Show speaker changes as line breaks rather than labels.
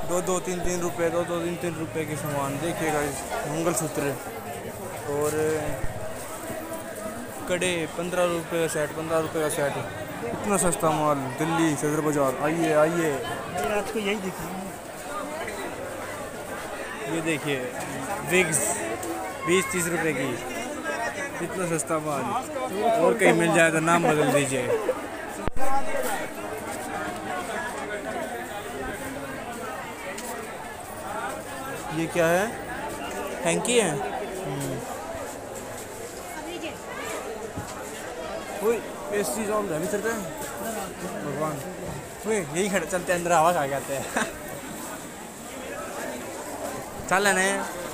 दो तीन तीन रुपये, दो तीन तीन रुपये के सामान देखिएगा। मंगलसूत्र और कड़े 15 रुपये का सेट, 15 रुपये का सेट। इतना सस्ता माल दिल्ली सदर बाज़ार। आइए आइए,
रात को यही दिखा।
ये देखिए विग्स 20-30 रुपये की। इतना सस्ता माल और कहीं मिल जाए तो नाम बदल दीजिए। ये क्या है? हैंकी है। पेस्ट्री ऑल है चलते हैं भगवान। यही खड़े चलते अंदर, हवा खा के आते हैं। चल है